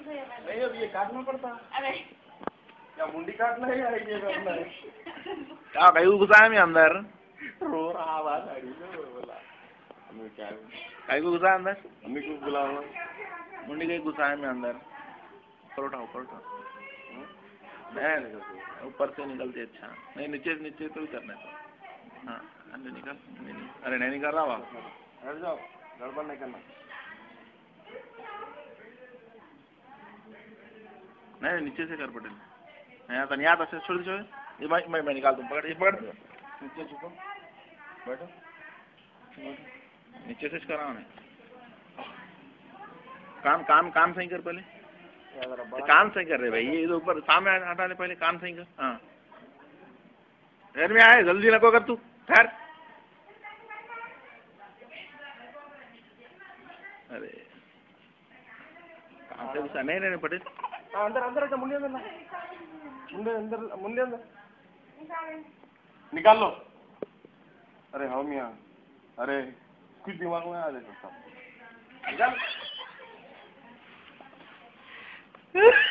नहीं अब ये काटना पड़ता। अरे क्या मुंडी काटना है या ये करना है? क्या कहीं घुसा है मैं अंदर रो रहा आवाज आ रही है बोला हमें क्या कहीं घुसा है अंदर हमें क्यों बुलाओ मुंडी कहीं घुसा है मैं अंदर ऊपर उठा नहीं ऊपर से निकलती अच्छा नहीं नीचे तो ही करना है। हाँ अंदर निकल नहीं अरे नहीं निकल रहा वहाँ हट जाओ गड़बड़ नहीं करना नहीं नीचे से कर पटेल यहाँ तक छोड़ दो ये मैं निकाल दूँ पकड़ नीचे झुको बैठो नीचे से कराओ नहीं काम सही कर पहले कान सही कर रहे भाई ये इधर ऊपर सामने हटा ले पहले कान सही कर हाँ घर में आए जल्दी नको कर तू ठहर अरे काम से गुस्सा नहीं पटेल अंदर मुंडे अंदर निकाल लो अरे हाँ मियाँ अरे कुछ दिमाग में आ जाए निकाल